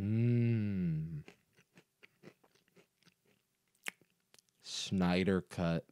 Snyder Cut.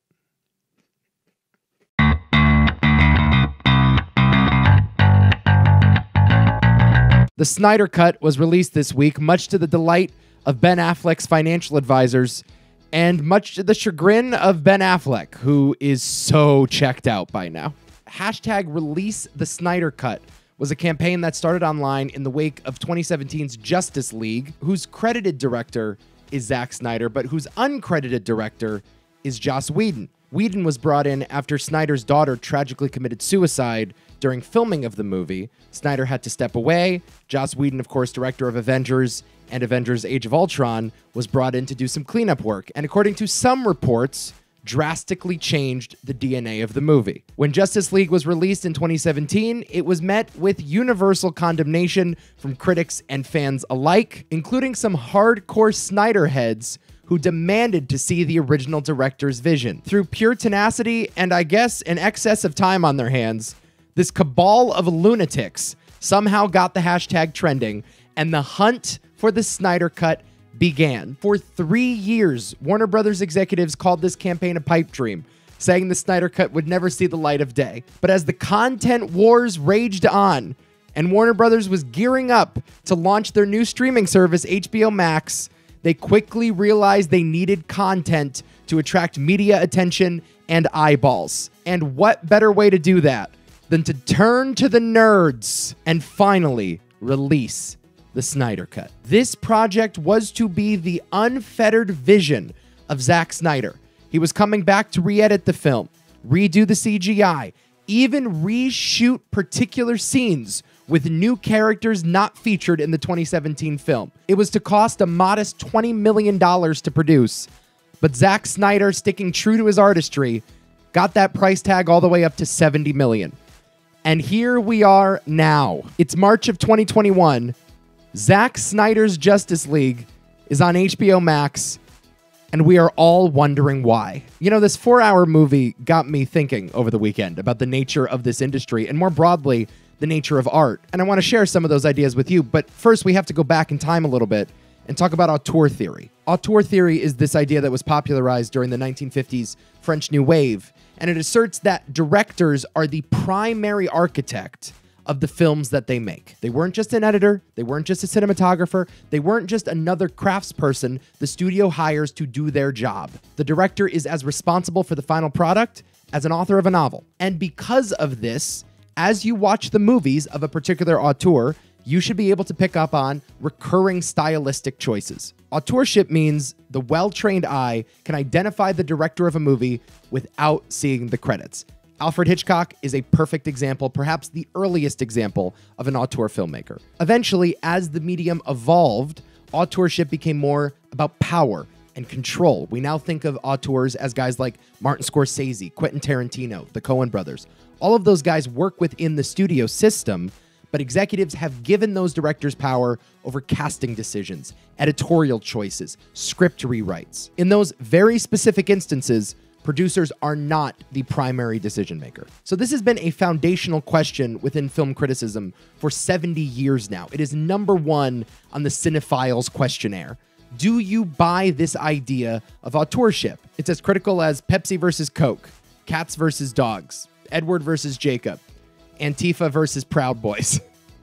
The Snyder Cut was released this week, much to the delight of Ben Affleck's financial advisors and much to the chagrin of Ben Affleck, who is so checked out by now. Hashtag Release the Snyder Cut was a campaign that started online in the wake of 2017's Justice League, whose credited director is Zack Snyder, but whose uncredited director is Joss Whedon. Whedon was brought in after Snyder's daughter tragically committed suicide during filming of the movie. Snyder had to step away. Joss Whedon, of course, director of Avengers and Avengers Age of Ultron, was brought in to do some cleanup work, and according to some reports, drastically changed the DNA of the movie. When Justice League was released in 2017, it was met with universal condemnation from critics and fans alike, including some hardcore Snyder heads who demanded to see the original director's vision. Through pure tenacity and, I guess, an excess of time on their hands, this cabal of lunatics somehow got the hashtag trending, and the hunt for the Snyder Cut began. For 3 years, Warner Brothers executives called this campaign a pipe dream, saying the Snyder Cut would never see the light of day. But as the content wars raged on, and Warner Brothers was gearing up to launch their new streaming service, HBO Max, they quickly realized they needed content to attract media attention and eyeballs. And what better way to do that than to turn to the nerds and finally release the Snyder Cut. This project was to be the unfettered vision of Zack Snyder. He was coming back to re-edit the film, redo the CGI, even reshoot particular scenes with new characters not featured in the 2017 film. It was to cost a modest $20 million to produce, but Zack Snyder, sticking true to his artistry, got that price tag all the way up to $70 million. And here we are now. It's March of 2021. Zack Snyder's Justice League is on HBO Max, and we are all wondering why. You know, this 4-hour movie got me thinking over the weekend about the nature of this industry and more broadly, the nature of art. And I want to share some of those ideas with you, but first we have to go back in time a little bit and talk about auteur theory. Auteur theory is this idea that was popularized during the 1950s French New Wave, and it asserts that directors are the primary architect of the films that they make. They weren't just an editor, they weren't just a cinematographer, they weren't just another craftsperson the studio hires to do their job. The director is as responsible for the final product as an author of a novel. And because of this, as you watch the movies of a particular auteur, you should be able to pick up on recurring stylistic choices. Auteurship means the well-trained eye can identify the director of a movie without seeing the credits. Alfred Hitchcock is a perfect example, perhaps the earliest example of an auteur filmmaker. Eventually, as the medium evolved, auteurship became more about power and control. We now think of auteurs as guys like Martin Scorsese, Quentin Tarantino, the Coen brothers. All of those guys work within the studio system, but executives have given those directors power over casting decisions, editorial choices, script rewrites. In those very specific instances, producers are not the primary decision maker. So this has been a foundational question within film criticism for 70 years now. It is number one on the Cinephiles questionnaire. Do you buy this idea of auteurship? It's as critical as Pepsi versus Coke, cats versus dogs, Edward versus Jacob, Antifa versus Proud Boys.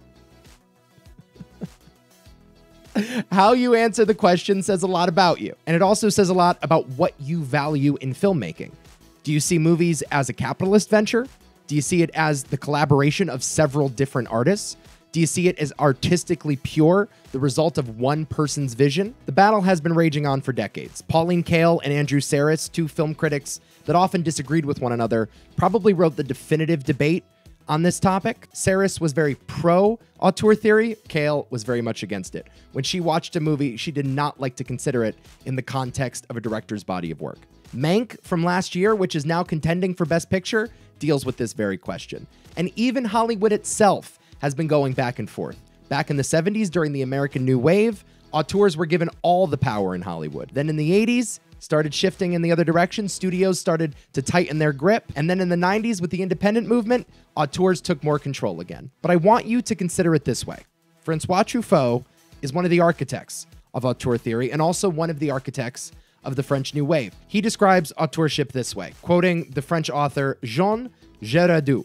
How you answer the question says a lot about you. And it also says a lot about what you value in filmmaking. Do you see movies as a capitalist venture? Do you see it as the collaboration of several different artists? Do you see it as artistically pure, the result of one person's vision? The battle has been raging on for decades. Pauline Kael and Andrew Sarris, two film critics that often disagreed with one another, probably wrote the definitive debate on this topic. Sarris was very pro-auteur theory. Kael was very much against it. When she watched a movie, she did not like to consider it in the context of a director's body of work. Mank from last year, which is now contending for Best Picture, deals with this very question. And even Hollywood itself has been going back and forth. Back in the 70s, during the American New Wave, auteurs were given all the power in Hollywood. Then in the 80s, started shifting in the other direction. Studios started to tighten their grip. And then in the 90s, with the independent movement, auteurs took more control again. But I want you to consider it this way. Francois Truffaut is one of the architects of auteur theory and also one of the architects of the French New Wave. He describes auteurship this way, quoting the French author Jean Giraudoux.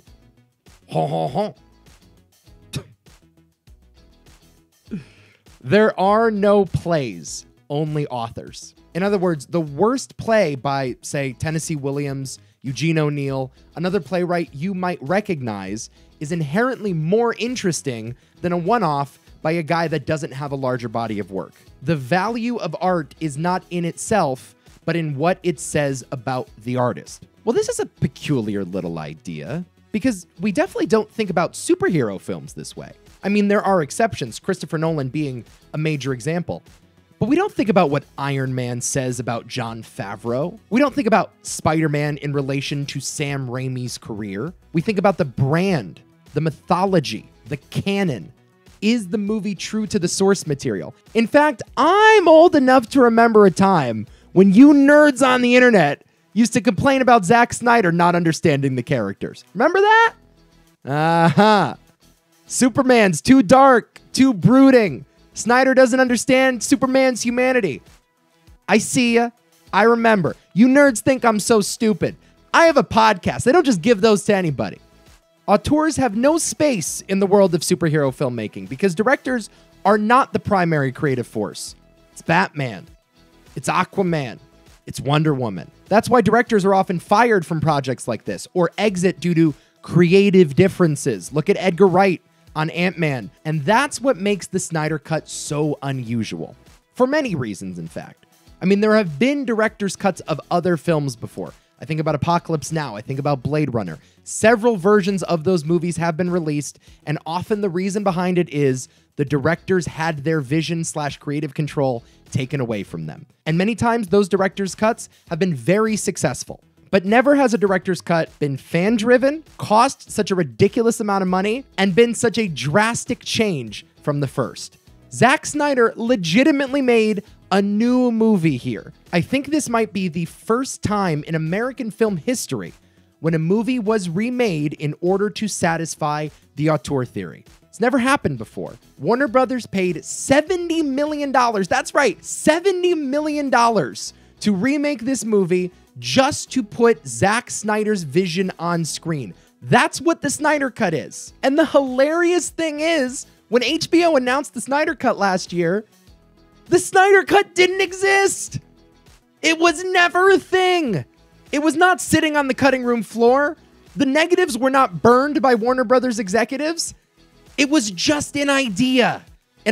There are no plays, only authors. In other words, the worst play by, say, Tennessee Williams, Eugene O'Neill, another playwright you might recognize, is inherently more interesting than a one-off by a guy that doesn't have a larger body of work. The value of art is not in itself, but in what it says about the artist. Well, this is a peculiar little idea, because we definitely don't think about superhero films this way. I mean, there are exceptions, Christopher Nolan being a major example. But we don't think about what Iron Man says about Jon Favreau. We don't think about Spider-Man in relation to Sam Raimi's career. We think about the brand, the mythology, the canon. Is the movie true to the source material? In fact, I'm old enough to remember a time when you nerds on the internet used to complain about Zack Snyder not understanding the characters. Remember that? Uh-huh. Superman's too dark, too brooding. Snyder doesn't understand Superman's humanity. I see ya. I remember. You nerds think I'm so stupid. I have a podcast. They don't just give those to anybody. Auteurs have no space in the world of superhero filmmaking because directors are not the primary creative force. It's Batman. It's Aquaman. It's Wonder Woman. That's why directors are often fired from projects like this or exit due to creative differences. Look at Edgar Wright on Ant-Man. And that's what makes the Snyder Cut so unusual. For many reasons, in fact. I mean, there have been director's cuts of other films before. I think about Apocalypse Now. I think about Blade Runner. Several versions of those movies have been released, and often the reason behind it is the directors had their vision/creative control taken away from them. And many times those director's cuts have been very successful. But never has a director's cut been fan-driven, cost such a ridiculous amount of money, and been such a drastic change from the first. Zack Snyder legitimately made a new movie here. I think this might be the first time in American film history when a movie was remade in order to satisfy the auteur theory. It's never happened before. Warner Brothers paid $70 million, that's right, $70 million to remake this movie just to put Zack Snyder's vision on screen. That's what the Snyder Cut is. And the hilarious thing is, when HBO announced the Snyder Cut last year, the Snyder Cut didn't exist. It was never a thing. It was not sitting on the cutting room floor. The negatives were not burned by Warner Brothers executives. It was just an idea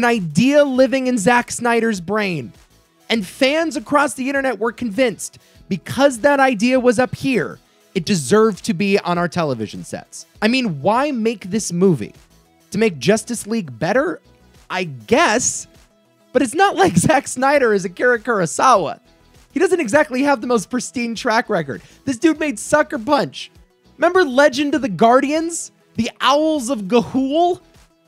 living in Zack Snyder's brain. And fans across the internet were convinced because that idea was up here, it deserved to be on our television sets. I mean, why make this movie? To make Justice League better? I guess. But it's not like Zack Snyder is Akira Kurosawa. He doesn't exactly have the most pristine track record. This dude made Sucker Punch. Remember Legend of the Guardians? The Owls of Ga'Hoole?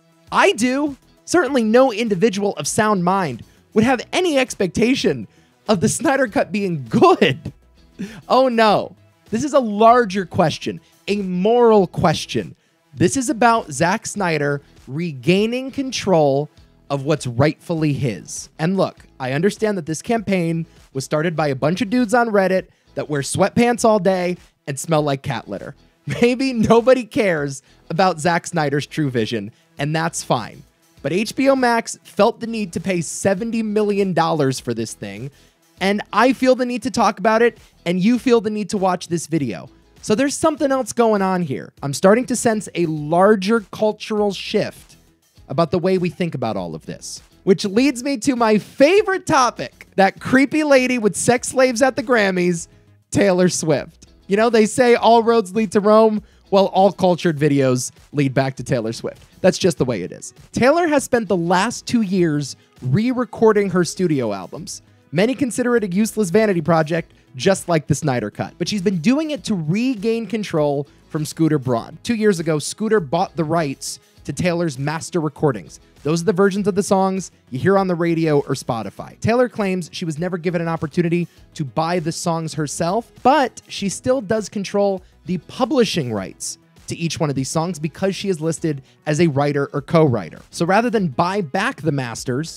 I do. Certainly no individual of sound mind would have any expectation of the Snyder Cut being good. Oh no. This is a larger question, a moral question. This is about Zack Snyder regaining control of what's rightfully his. And look, I understand that this campaign was started by a bunch of dudes on Reddit that wear sweatpants all day and smell like cat litter. Maybe nobody cares about Zack Snyder's true vision, and that's fine. But HBO Max felt the need to pay $70 million for this thing, and I feel the need to talk about it, and you feel the need to watch this video. So there's something else going on here. I'm starting to sense a larger cultural shift about the way we think about all of this. Which leads me to my favorite topic, that creepy lady with sex slaves at the Grammys, Taylor Swift. You know, they say all roads lead to Rome. Well, all cultured videos lead back to Taylor Swift. That's just the way it is. Taylor has spent the last 2 years re-recording her studio albums. Many consider it a useless vanity project, just like the Snyder Cut. But she's been doing it to regain control from Scooter Braun. 2 years ago, Scooter bought the rights to Taylor's master recordings. Those are the versions of the songs you hear on the radio or Spotify. Taylor claims she was never given an opportunity to buy the songs herself, but she still does control the publishing rights to each one of these songs because she is listed as a writer or co-writer. So rather than buy back the masters,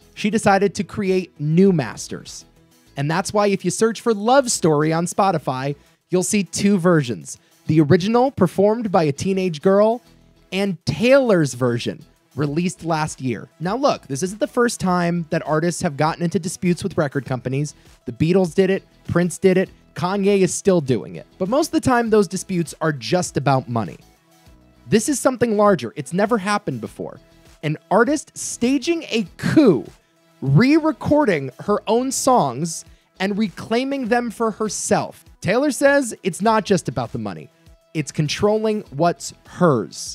she decided to create new masters. And that's why if you search for Love Story on Spotify, you'll see two versions. The original, performed by a teenage girl, and Taylor's version, released last year. Now look, this isn't the first time that artists have gotten into disputes with record companies. The Beatles did it, Prince did it, Kanye is still doing it. But most of the time, those disputes are just about money. This is something larger. It's never happened before. An artist staging a coup, re-recording her own songs and reclaiming them for herself. Taylor says it's not just about the money. It's controlling what's hers.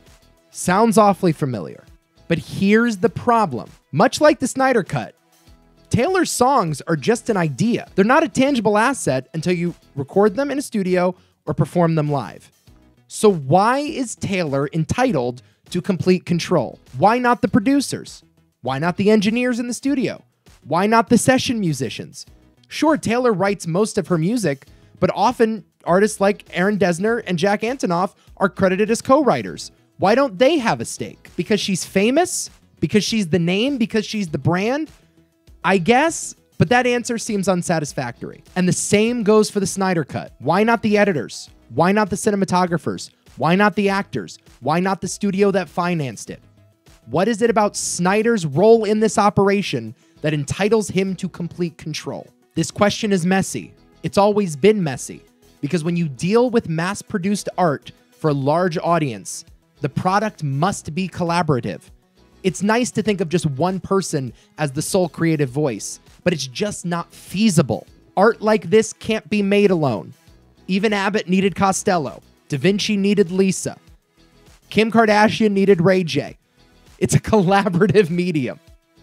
Sounds awfully familiar. But here's the problem. Much like the Snyder Cut, Taylor's songs are just an idea. They're not a tangible asset until you record them in a studio or perform them live. So why is Taylor entitled to complete control? Why not the producers? Why not the engineers in the studio? Why not the session musicians? Sure, Taylor writes most of her music, but often artists like Aaron Dessner and Jack Antonoff are credited as co-writers. Why don't they have a stake? Because she's famous? Because she's the name? Because she's the brand? I guess, but that answer seems unsatisfactory. And the same goes for the Snyder Cut. Why not the editors? Why not the cinematographers? Why not the actors? Why not the studio that financed it? What is it about Snyder's role in this operation that entitles him to complete control? This question is messy. It's always been messy, because when you deal with mass-produced art for a large audience, the product must be collaborative. It's nice to think of just one person as the sole creative voice, but it's just not feasible. Art like this can't be made alone. Even Abbott needed Costello. Da Vinci needed Lisa. Kim Kardashian needed Ray J. It's a collaborative medium.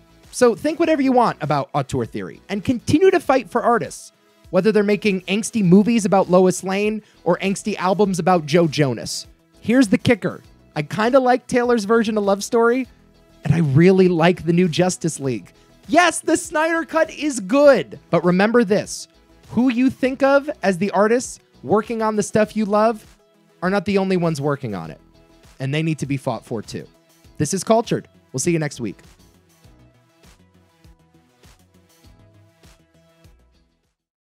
So think whatever you want about auteur theory and continue to fight for artists, whether they're making angsty movies about Lois Lane or angsty albums about Joe Jonas. Here's the kicker. I kind of like Taylor's version of Love Story, and I really like the new Justice League. Yes, the Snyder Cut is good, but remember this. Who you think of as the artists working on the stuff you love are not the only ones working on it, and they need to be fought for too. This is Cultured. We'll see you next week.